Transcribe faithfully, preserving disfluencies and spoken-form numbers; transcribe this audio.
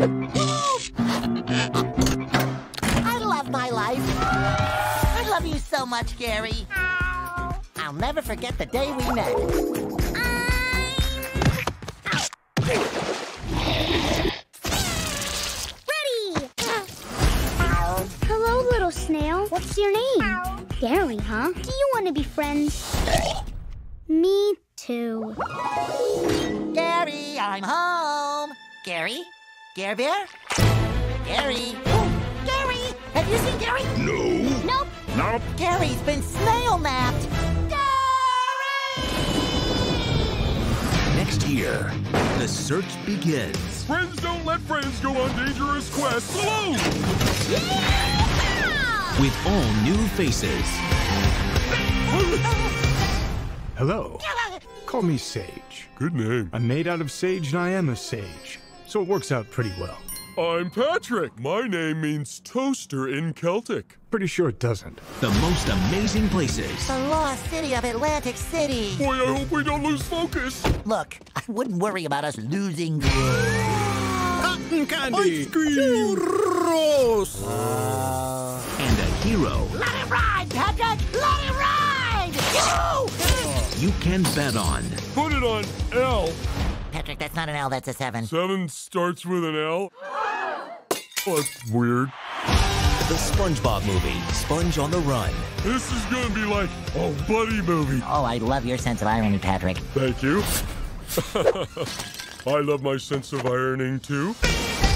I love my life. I love you so much, Gary. I'll never forget the day we met. Ready! Hello, little snail. What's your name? Gary, huh? Do you want to be friends? Me too. Gary, I'm home. Gary? Gare Bear? Gary? Oh, Gary! Have you seen Gary? No. Nope. Nope. Gary's been snail-napped. Next year, the search begins. Friends don't let friends go on dangerous quests alone. Yeah! With all new faces. Hello. Call me Sage. Good name. I'm made out of sage and I am a sage, so it works out pretty well. I'm Patrick. My name means toaster in Celtic. Pretty sure it doesn't. The most amazing places. The lost city of Atlantic City. Boy, I hope we don't lose focus. Look, I wouldn't worry about us losing. Cotton candy! Ice cream! Churros! And a hero Let it ride, Patrick! Let it ride! Woo! you can bet on. Put it on L. Patrick, that's not an L, that's a seven. Seven starts with an L. Oh, that's weird. The SpongeBob movie, Sponge on the Run. This is gonna be like a buddy movie. Oh, I love your sense of irony, Patrick. Thank you. I love my sense of ironing too.